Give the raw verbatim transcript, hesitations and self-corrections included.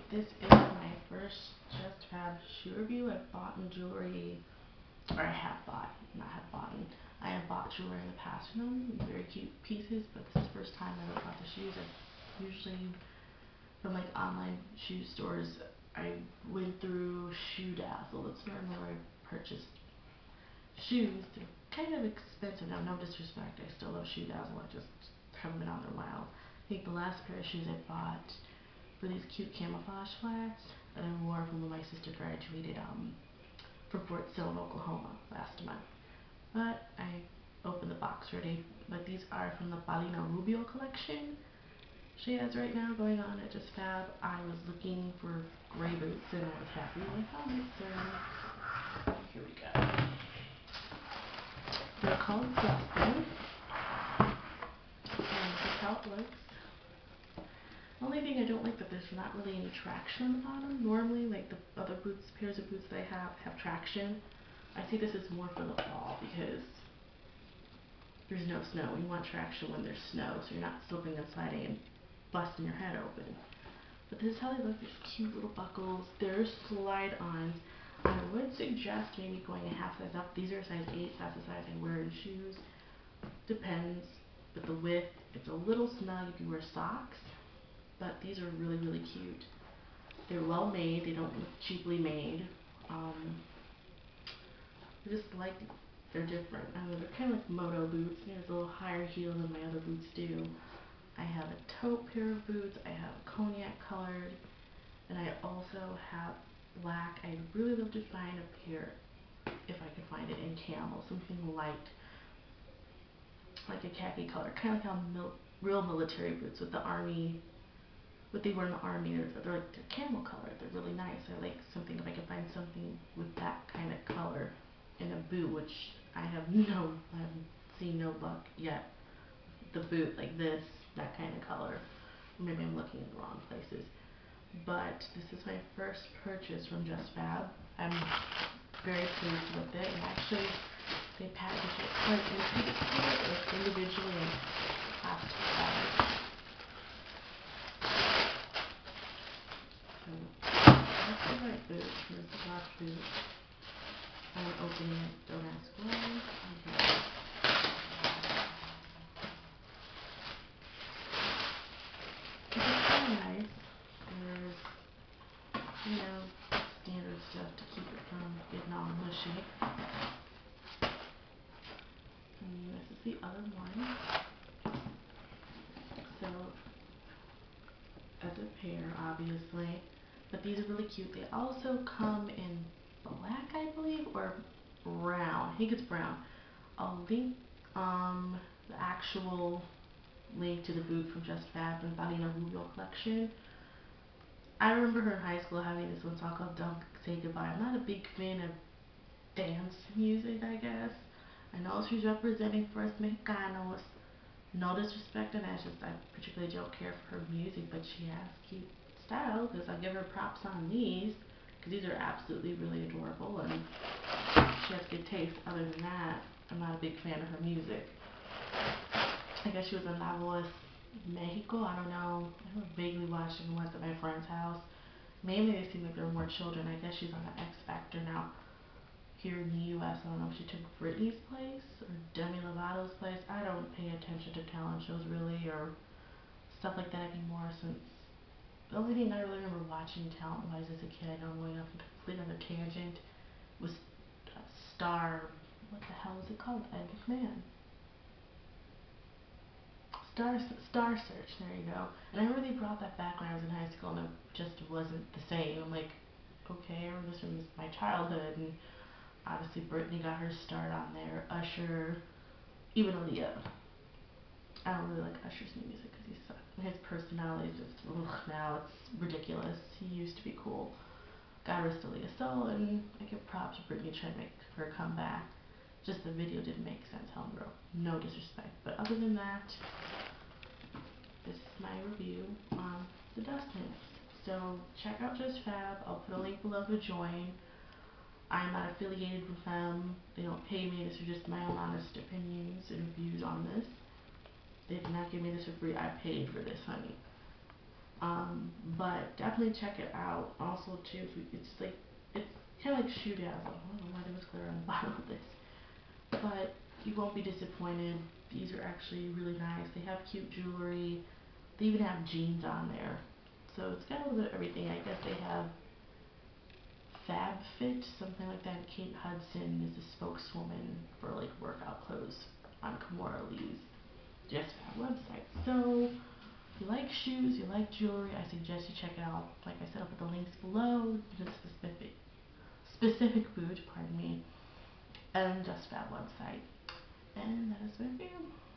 This is my first JustFab shoe review. I've bought in jewelry, or I have bought, not have bought. I have bought jewelry in the past from them, very cute pieces, but this is the first time I ever bought the shoes. I usually, from like online shoe stores, I went through Shoe Dazzle. That's normally where I purchased shoes. They're kind of expensive now, no disrespect, I still love Shoe Dazzle, I just haven't been on there in a while. I think the last pair of shoes I bought were these cute camouflage flats that I wore from when my sister graduated um, from Fort Sill, Oklahoma last month. But I opened the box already. But these are from the Paulina Rubio collection she has right now going on at JustFab. I was looking for gray boots and I was happy when I found this. So here we go. They're called JustFab. And this is how it looks. The only thing I don't like that there's not really any traction on the bottom. Normally, like the other boots, pairs of boots that I have, have traction. I see this as more for the fall because there's no snow. You want traction when there's snow, so you're not slipping and sliding and busting your head open. But this is how they look. There's cute little buckles. They're slide-ons. I would suggest maybe going a half size up. These are a size eight. That's the size I wear in shoes. Depends. But the width, it's a little snug if you wear socks. But these are really, really cute. They're well made. They don't look cheaply made. Um, I just like, they're different. I mean, they're kind of like moto boots. There's a little higher heel than my other boots do. I have a taupe pair of boots. I have cognac colored. And I also have black. I really love to find a pair, if I could find it, in camel. Something light. Like a khaki color. Kind of like how mil real military boots with the army, what they wear in the army, they're, they're like they're camel colored. They're really nice. I like something, if I could find something with that kind of color in a boot, which I have no, I haven't seen no luck yet. The boot like this, that kind of color. Maybe I'm looking in the wrong places. But this is my first purchase from JustFab. I'm very pleased with it. And actually, they package it quite individually in plastic bags. So, that's the right boot. Here's the black boot. I'm opening it, don't ask why. Okay. It's kind of nice. There's, you know, standard stuff to keep it from getting all mushy. And this is the other one. So, as a pair, obviously. But these are really cute. They also come in black, I believe, or brown. I think it's brown. I'll link um, the actual link to the boot from JustFab and Paulina Rubio collection. I remember her in high school having this one song called Don't Say Goodbye. I'm not a big fan of dance music, I guess. I know she's representing for us Mexicanos. No disrespect, and I just, I particularly don't care for her music, but she has cute style, because I give her props on these, because these are absolutely really adorable, and she has good taste. Other than that, I'm not a big fan of her music. I guess she was a novelist in Mexico, I don't know. I was vaguely watching once at my friend's house. Mainly they seem like there were more children. I guess she's on the X Factor now. Here in the U S, I don't know if she took Britney's place or Demi Lovato's place. I don't pay attention to talent shows really or stuff like that anymore, since the only thing I really remember watching talent wise as a kid, I know I'm going off on a complete other tangent, was uh, Star, what the hell is it called? Ed McMahon. Star, Star Search, there you go. And I remember they brought that back when I was in high school and it just wasn't the same. I'm like, okay, I remember this from my childhood, and obviously Britney got her start on there. Usher, even Aaliyah. I don't really like Usher's new music because he's sucked. His personality is just, ugh, now it's ridiculous. He used to be cool. God rest Aaliyah's soul, and I give props to Britney trying to make her come back. Just the video didn't make sense, Helen Girl. No disrespect. But other than that, this is my review on the dust mitts. So check out JustFab. I'll put a link below to join. I'm not affiliated with them. They don't pay me. These are just my own honest opinions and views on this. They did not give me this for free. I paid for this, honey. Um, but definitely check it out. Also, too, if we, it's like it's kind of like shoe dazzle. I don't know why there was glitter on the bottom of this, but you won't be disappointed. These are actually really nice. They have cute jewelry. They even have jeans on there, so it's got a little bit of everything. I guess they have Fab Fit, something like that. Kate Hudson is the spokeswoman for like workout clothes on Kimora Lee's JustFab website. So if you like shoes, you like jewelry, I suggest you check it out. Like I said, I'll put the links below to the specific specific boot, pardon me, and JustFab website. And that is my review.